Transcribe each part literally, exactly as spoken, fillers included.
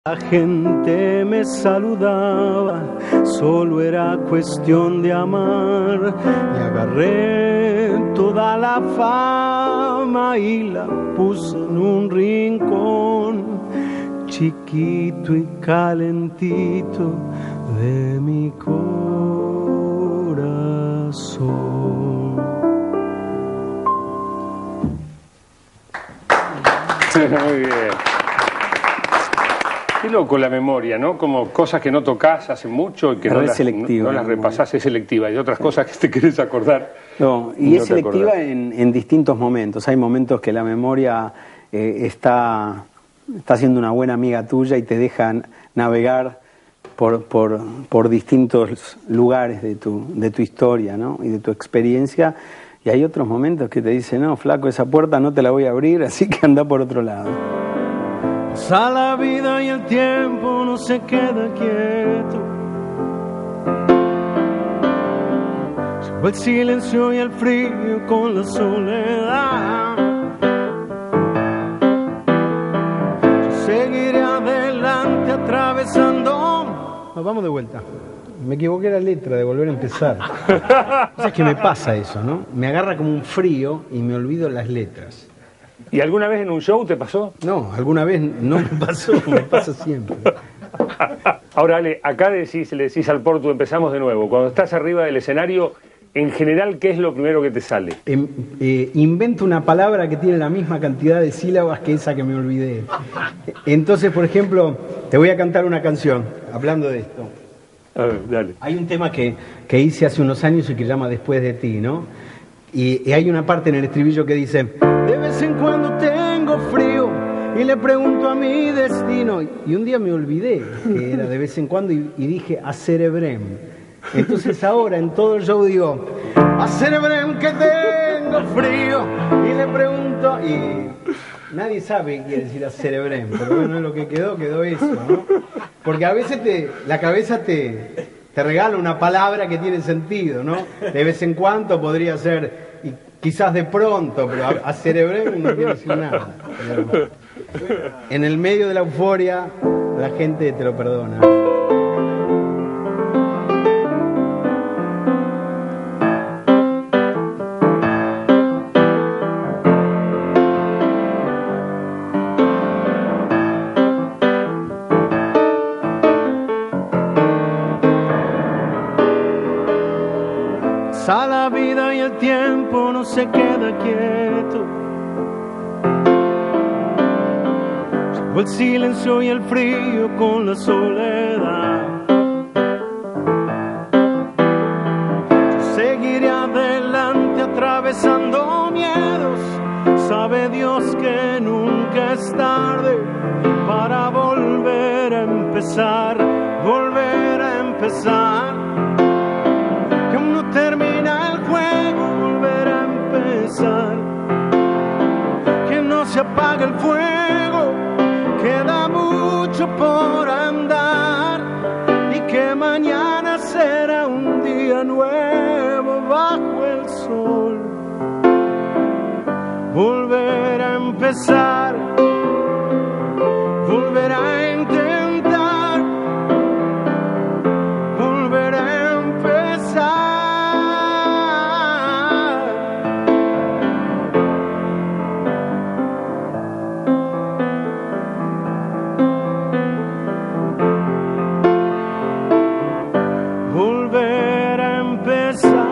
La gente me saludaba, solo era cuestión de amar, y agarré toda la fama y la puse en un rincón, chiquito y calentito de mi corazón. Muy bien. Qué loco la memoria, ¿no? Como cosas que no tocas hace mucho y que no las, no, no las repasás, es selectiva. Y otras cosas que te querés acordar. No, y no es selectiva en, en distintos momentos. Hay momentos que la memoria eh, está, está siendo una buena amiga tuya y te deja navegar por, por, por distintos lugares de tu, de tu historia, ¿no? Y de tu experiencia. Y hay otros momentos que te dicen, no, flaco, esa puerta no te la voy a abrir, así que anda por otro lado. Pasa la vida y el tiempo no se queda quieto. Se fue el silencio y el frío con la soledad. Yo seguiré adelante atravesando. Nos vamos de vuelta. Me equivoqué la letra de volver a empezar. O sea, es que me pasa eso, ¿no? Me agarra como un frío y me olvido las letras. ¿Y alguna vez en un show te pasó? No, alguna vez no me pasó, me pasa siempre. Ahora, Ale, acá decís, le decís al Portu, empezamos de nuevo. Cuando estás arriba del escenario, en general, ¿qué es lo primero que te sale? Eh, eh, invento una palabra que tiene la misma cantidad de sílabas que esa que me olvidé. Entonces, por ejemplo, te voy a cantar una canción, hablando de esto. A ver, dale. Hay un tema que, que hice hace unos años y que se llama Después de ti, ¿no? Y, y hay una parte en el estribillo que dice: de vez en cuando tengo frío y le pregunto a mi destino. Y un día me olvidé que era de vez en cuando y, y dije a cerebrem. Entonces ahora en todo el show digo a cerebrem que tengo frío y le pregunto, y nadie sabe qué quiere decir a cerebrem, pero bueno, lo que quedó, quedó eso, ¿no? Porque a veces te, la cabeza te, te regala una palabra que tiene sentido, ¿no? De vez en cuando podría ser, y quizás de pronto, pero a, a cerebrem no quiere decir nada. Pero en el medio de la euforia, la gente te lo perdona. Pasa la vida y el tiempo no se queda quieto. Se fue el silencio y el frío con la soledad. Yo seguiré adelante atravesando miedos. Sabe Dios que nunca es tarde para volver a empezar, volver a empezar. Que aún no termina el juego, volver a empezar. Que no se apague el fuego, queda mucho por andar. Y que mañana será un día nuevo bajo el sol. Volver a empezar, volver a intentar, volver a empezar. Volver a empezar.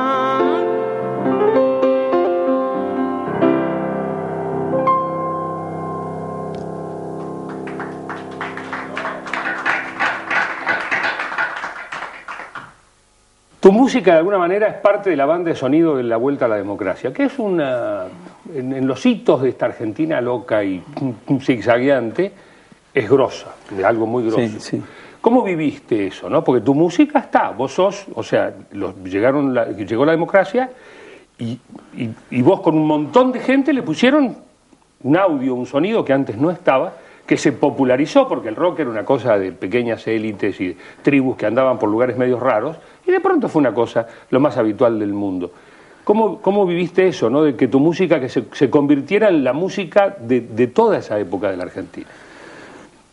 Tu música de alguna manera es parte de la banda de sonido de la Vuelta a la Democracia, que es una, en, en los hitos de esta Argentina loca y zigzagueante, es grosa, de algo muy grosso. Sí, sí. ¿Cómo viviste eso, no? Porque tu música está, vos sos, o sea, los, llegaron la, llegó la democracia y, y, y vos con un montón de gente le pusieron un audio, un sonido que antes no estaba, que se popularizó porque el rock era una cosa de pequeñas élites y de tribus que andaban por lugares medios raros, y de pronto fue una cosa lo más habitual del mundo. ¿Cómo, cómo viviste eso, no? De que tu música que se, se convirtiera en la música de, de toda esa época de la Argentina?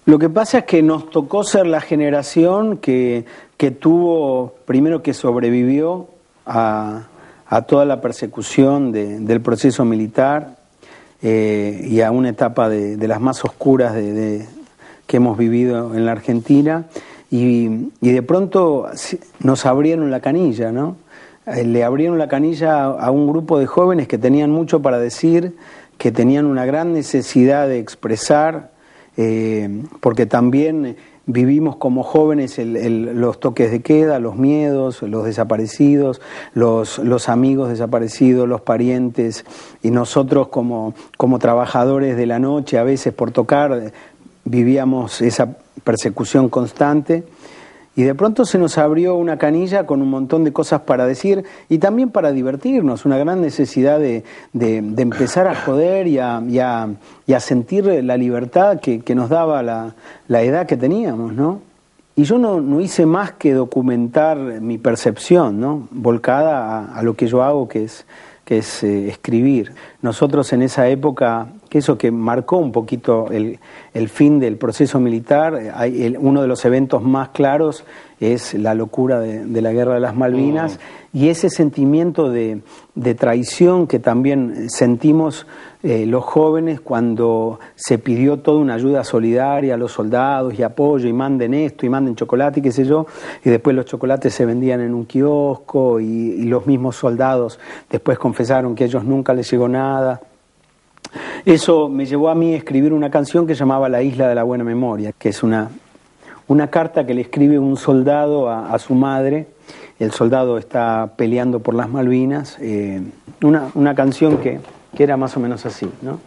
Lo que pasa es que nos tocó ser la generación que, que tuvo, primero que sobrevivió a, a toda la persecución de, del proceso militar eh, y a una etapa de, de las más oscuras de, de, que hemos vivido en la Argentina, y, y de pronto nos abrieron la canilla, ¿no? Le abrieron la canilla a un grupo de jóvenes que tenían mucho para decir, que tenían una gran necesidad de expresar, eh, porque también vivimos como jóvenes el, el, los toques de queda, los miedos, los desaparecidos, los, los amigos desaparecidos, los parientes, y nosotros como, como trabajadores de la noche, a veces por tocar, vivíamos esa persecución constante. Y de pronto se nos abrió una canilla con un montón de cosas para decir y también para divertirnos, una gran necesidad de, de, de empezar a joder y a, y, a, y a sentir la libertad que, que nos daba la, la edad que teníamos, ¿no? Y yo no, no hice más que documentar mi percepción, ¿no? Volcada a, a lo que yo hago, que es, que es eh, escribir. Nosotros en esa época, que eso que marcó un poquito el, el fin del proceso militar, hay el, uno de los eventos más claros es la locura de, de la Guerra de las Malvinas, mm. y ese sentimiento de, de traición que también sentimos eh, los jóvenes cuando se pidió toda una ayuda solidaria a los soldados y apoyo, y manden esto, y manden chocolate, y qué sé yo, y después los chocolates se vendían en un kiosco, y, y los mismos soldados después confesaron que a ellos nunca les llegó nada. Eso me llevó a mí a escribir una canción que se llamaba La Isla de la Buena Memoria, que es una, una carta que le escribe un soldado a, a su madre. El soldado está peleando por las Malvinas, eh, una, una canción que, que era más o menos así, ¿no?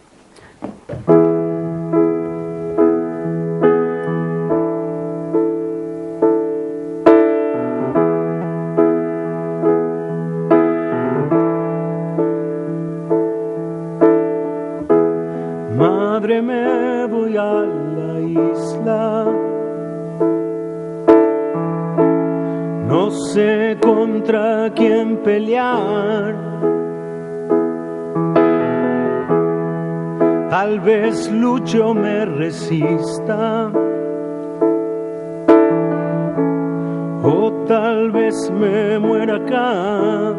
Madre, me voy a la isla, no sé contra quién pelear, tal vez Lucho me resista, o tal vez me muera acá.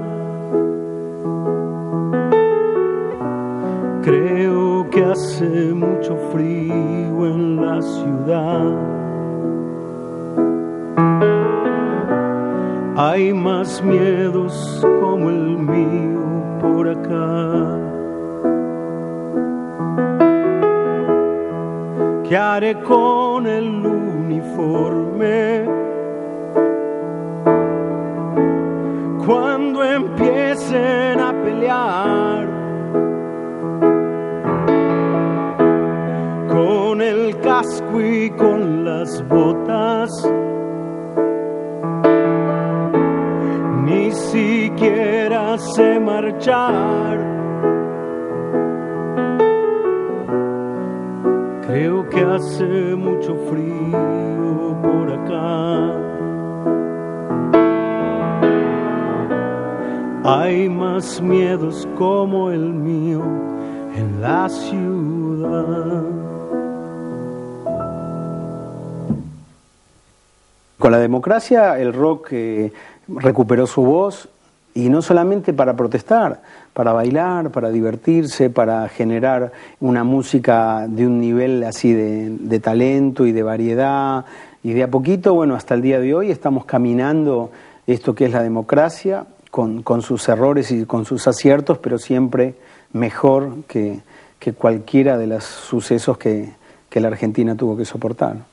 Creo que hace mucho frío en la ciudad. Hay más miedos como el mío por acá. ¿Qué haré con el uniforme cuando empiecen a pelear? Con el casco y con las botas, ni siquiera sé marchar. Creo que hace mucho frío por acá. Hay más miedos como el mío en la ciudad. Con la democracia el rock eh, recuperó su voz, y no solamente para protestar, para bailar, para divertirse, para generar una música de un nivel así de, de talento y de variedad, y de a poquito, bueno, hasta el día de hoy estamos caminando esto que es la democracia, con, con sus errores y con sus aciertos, pero siempre mejor que, que cualquiera de los sucesos que, que la Argentina tuvo que soportar.